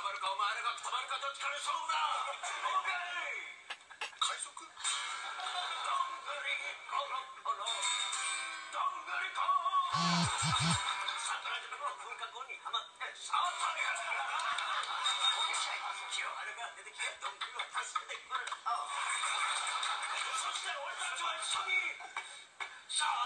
まるかお前らがくたばるかどっちかの勝負だ。オーケー。海賊。どんぐりころころどんぐりこ桜島の噴火口にはまってさあ大変おけちゃい清原が出てきてどんぐりを助けてくれた。そして俺たちは一緒にさあ